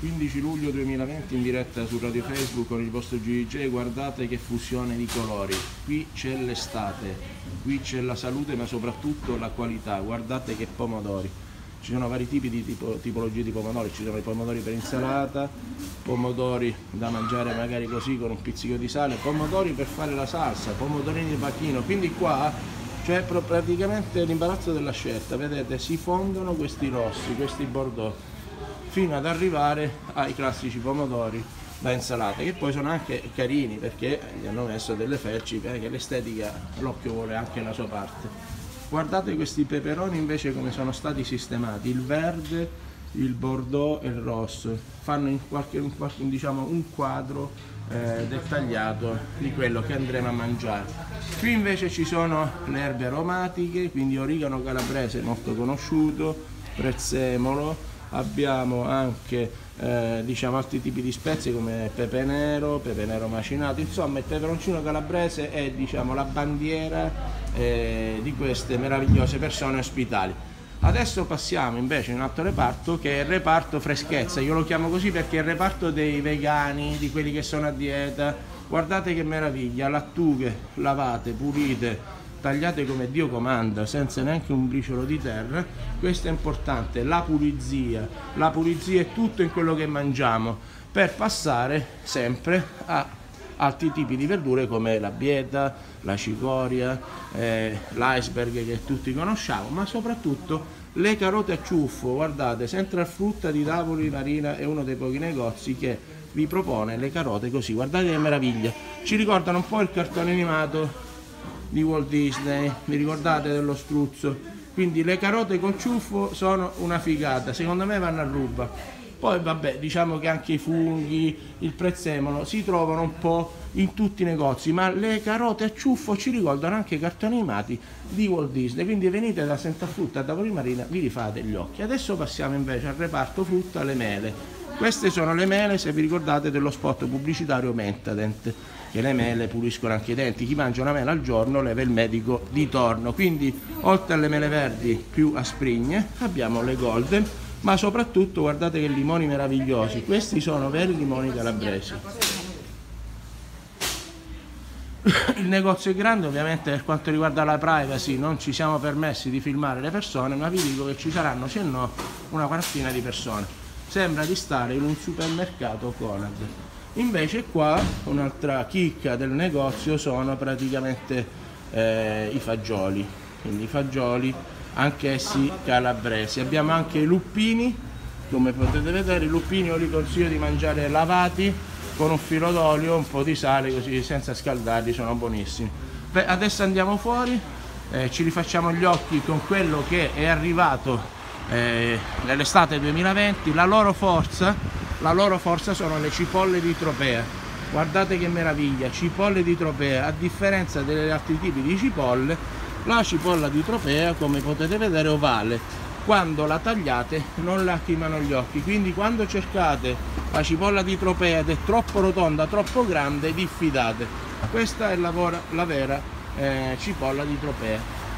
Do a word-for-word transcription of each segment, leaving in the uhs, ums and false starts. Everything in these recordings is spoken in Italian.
quindici luglio duemilaventi in diretta su Radio Facebook con il vostro G D J. Guardate che fusione di colori, qui c'è l'estate, qui c'è la salute ma soprattutto la qualità. Guardate che pomodori, ci sono vari tipi di tipo, tipologie di pomodori, ci sono i pomodori per insalata, pomodori da mangiare magari così con un pizzico di sale, pomodori per fare la salsa, pomodorini di pacchino. Quindi qua c'è praticamente l'imbarazzo della scelta, vedete, si fondono questi rossi, questi bordeaux, fino ad arrivare ai classici pomodori da insalata, che poi sono anche carini perché gli hanno messo delle felci, perché l'estetica, l'occhio vuole anche la sua parte. Guardate questi peperoni invece come sono stati sistemati, il verde, il bordeaux e il rosso, fanno in qualche, in qualche diciamo, un quadro eh, dettagliato di quello che andremo a mangiare. Qui invece ci sono le erbe aromatiche, quindi origano calabrese molto conosciuto, prezzemolo, abbiamo anche eh, diciamo altri tipi di spezie come pepe nero, pepe nero macinato. Insomma, il peperoncino calabrese è, diciamo, la bandiera eh, di queste meravigliose persone ospitali. Adesso passiamo invece in un altro reparto, che è il reparto freschezza. Io lo chiamo così perché è il reparto dei vegani, di quelli che sono a dieta. Guardate che meraviglia, lattughe lavate, pulite, tagliate come Dio comanda, senza neanche un briciolo di terra. Questo è importante, la pulizia. La pulizia è tutto in quello che mangiamo, per passare sempre a altri tipi di verdure come la bieta, la cicoria, eh, l'iceberg che tutti conosciamo, ma soprattutto le carote a ciuffo. Guardate, Central Frutta di Napoli Marina è uno dei pochi negozi che vi propone le carote così. Guardate che meraviglia, ci ricordano un po' il cartone animato di Walt Disney, vi ricordate dello struzzo? Quindi le carote col ciuffo sono una figata, secondo me vanno a ruba. Poi vabbè, diciamo che anche i funghi, il prezzemolo si trovano un po' in tutti i negozi, ma le carote a ciuffo ci ricordano anche i cartoni animati di Walt Disney. Quindi venite da Central Frutta da Napoli Marina, vi rifate gli occhi. Adesso passiamo invece al reparto frutta, le mele. Queste sono le mele, se vi ricordate, dello spot pubblicitario Mentadent, che le mele puliscono anche i denti. Chi mangia una mela al giorno leva il medico di torno. Quindi oltre alle mele verdi più asprigne abbiamo le golden, ma soprattutto guardate che limoni meravigliosi. Questi sono veri limoni calabresi. Il negozio è grande, ovviamente per quanto riguarda la privacy non ci siamo permessi di filmare le persone, ma vi dico che ci saranno, se no, una quarantina di persone. Sembra di stare in un supermercato Conad. Invece qua un'altra chicca del negozio sono praticamente eh, i fagioli, quindi i fagioli anch'essi calabresi. Abbiamo anche i luppini, come potete vedere. I luppini io li consiglio di mangiare lavati con un filo d'olio, un po' di sale, così senza scaldarli, sono buonissimi. Beh, adesso andiamo fuori, eh, ci rifacciamo gli occhi con quello che è arrivato eh, nell'estate duemilaventi. La loro forza La loro forza sono le cipolle di Tropea. Guardate che meraviglia, cipolle di Tropea. A differenza degli altri tipi di cipolle, la cipolla di Tropea, come potete vedere, è ovale. Quando la tagliate non lacrimano gli occhi, quindi quando cercate la cipolla di Tropea ed è troppo rotonda, troppo grande, diffidate. Questa è la, la vera eh, cipolla di Tropea.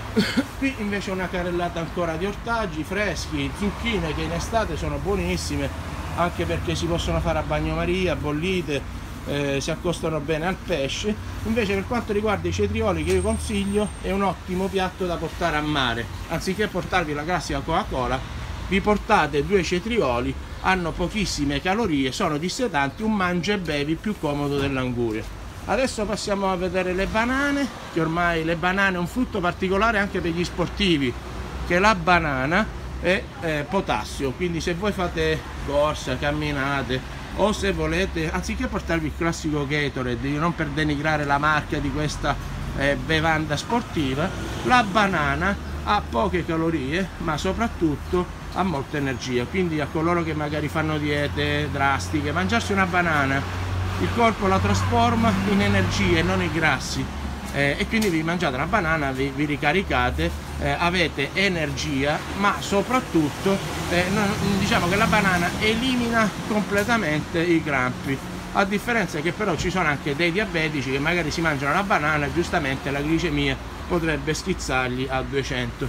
Qui invece una carrellata ancora di ortaggi freschi, zucchine che in estate sono buonissime, anche perché si possono fare a bagnomaria, bollite, eh, si accostano bene al pesce. Invece per quanto riguarda i cetrioli, che io consiglio, è un ottimo piatto da portare a mare. Anziché portarvi la classica Coca-Cola, vi portate due cetrioli, hanno pochissime calorie, sono dissetanti, un mangia e bevi più comodo dell'anguria. Adesso passiamo a vedere le banane, che ormai le banane è un frutto particolare anche per gli sportivi, che la banana è eh, potassio, quindi se voi fate corsa, camminate, o se volete, anziché portarvi il classico Gatorade, non per denigrare la marca di questa eh, bevanda sportiva, la banana ha poche calorie ma soprattutto ha molta energia. Quindi a coloro che magari fanno diete drastiche, mangiarsi una banana, il corpo la trasforma in energie, non in grassi. Eh, e quindi vi mangiate una banana, vi, vi ricaricate, eh, avete energia, ma soprattutto eh, non, diciamo che la banana elimina completamente i crampi, a differenza che però ci sono anche dei diabetici che magari si mangiano la banana e giustamente la glicemia potrebbe schizzargli a duecento.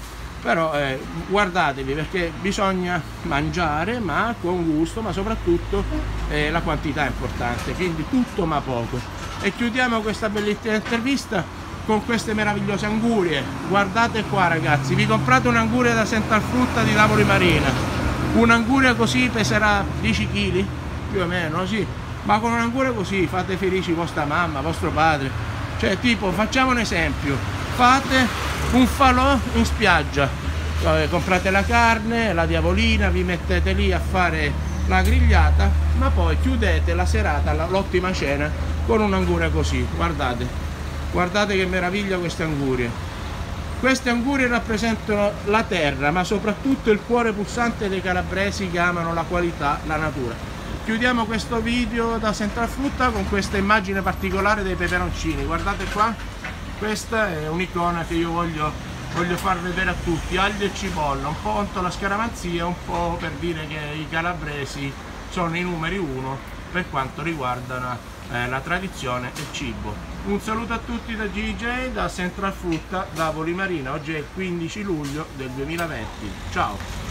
però eh, guardatevi, perché bisogna mangiare ma con gusto, ma soprattutto eh, la quantità è importante, quindi tutto ma poco. E chiudiamo questa bellissima intervista con queste meravigliose angurie. Guardate qua ragazzi, vi comprate un'anguria da Central Frutta di Napoli Marina, un'anguria così peserà dieci chili più o meno, sì, ma con un'anguria così fate felici vostra mamma, vostro padre. Cioè, tipo, facciamo un esempio, fate un falò in spiaggia, eh, comprate la carne, la diavolina, vi mettete lì a fare la grigliata, ma poi chiudete la serata, l'ottima cena, con un'anguria così. Guardate, guardate che meraviglia queste angurie. Queste angurie rappresentano la terra, ma soprattutto il cuore pulsante dei calabresi che amano la qualità, la natura. Chiudiamo questo video da Central Frutta con questa immagine particolare dei peperoncini. Guardate qua, questa è un'icona che io voglio, voglio far vedere a tutti. Aglio e cipolla, un po' contro la scaramanzia, un po' per dire che i calabresi sono i numeri uno per quanto riguarda eh, la tradizione e il cibo. Un saluto a tutti da G J, da Central Frutta, da Napoli Marina. Oggi è il quindici luglio del duemilaventi. Ciao!